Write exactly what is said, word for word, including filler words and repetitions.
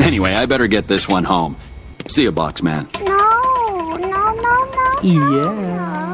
Anyway, I better get this one home. See you, Boxman. No, no, no, no. Yeah.